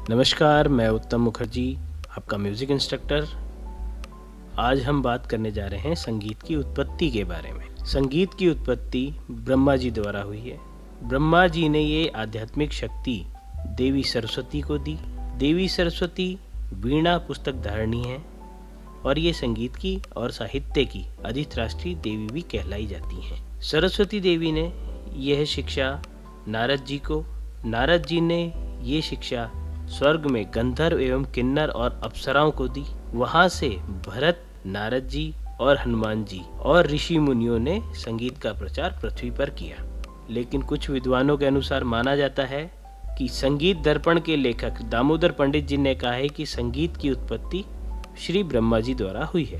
नमस्कार, मैं उत्तम मुखर्जी, आपका म्यूज़िक इंस्ट्रक्टर। आज हम बात करने जा रहे हैं संगीत की उत्पत्ति के बारे में। संगीत की उत्पत्ति ब्रह्मा जी द्वारा हुई है। ब्रह्मा जी ने ये आध्यात्मिक शक्ति देवी सरस्वती को दी। देवी सरस्वती वीणा पुस्तक धारणी है और ये संगीत की और साहित्य की अधिष्ठात्री देवी भी कहलाई जाती हैं। सरस्वती देवी ने यह शिक्षा नारद जी को, नारद जी ने ये शिक्षा स्वर्ग में गंधर्व एवं किन्नर और अप्सराओं को दी। वहां से भरत, नारद जी और हनुमान जी और ऋषि मुनियों ने संगीत का प्रचार पृथ्वी पर किया। लेकिन कुछ विद्वानों के अनुसार माना जाता है कि संगीत दर्पण के लेखक दामोदर पंडित जी ने कहा है कि संगीत की उत्पत्ति श्री ब्रह्मा जी द्वारा हुई है।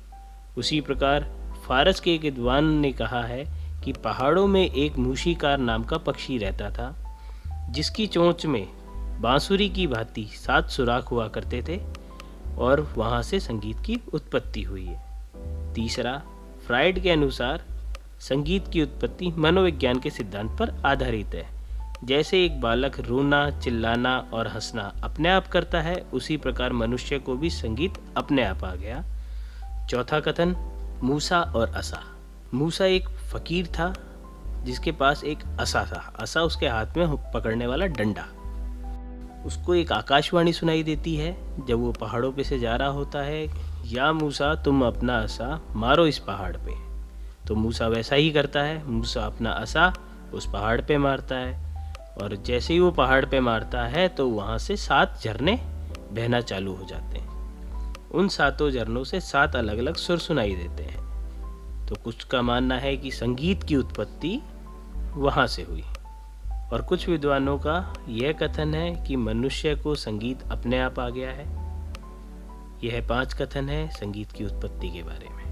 उसी प्रकार फारस के एक विद्वान ने कहा है कि पहाड़ों में एक मूशीकार नाम का पक्षी रहता था, जिसकी चोंच में बांसुरी की भांति 7 सुराख हुआ करते थे और वहां से संगीत की उत्पत्ति हुई है। तीसरा, फ्राइड के अनुसार संगीत की उत्पत्ति मनोविज्ञान के सिद्धांत पर आधारित है। जैसे एक बालक रोना, चिल्लाना और हंसना अपने आप करता है, उसी प्रकार मनुष्य को भी संगीत अपने आप आ गया। चौथा कथन, मूसा और असा। मूसा एक फकीर था जिसके पास एक असा था। असा उसके हाथ में पकड़ने वाला डंडा। उसको एक आकाशवाणी सुनाई देती है जब वो पहाड़ों पे से जा रहा होता है, या मूसा तुम अपना असा मारो इस पहाड़ पे। तो मूसा वैसा ही करता है। मूसा अपना असा उस पहाड़ पे मारता है और जैसे ही वो पहाड़ पे मारता है तो वहाँ से 7 झरने बहना चालू हो जाते हैं। उन 7 झरनों से 7 अलग अलग सुर सुनाई देते हैं। तो कुछ का मानना है कि संगीत की उत्पत्ति वहाँ से हुई और कुछ विद्वानों का यह कथन है कि मनुष्य को संगीत अपने आप आ गया है। यह 5 कथन है संगीत की उत्पत्ति के बारे में।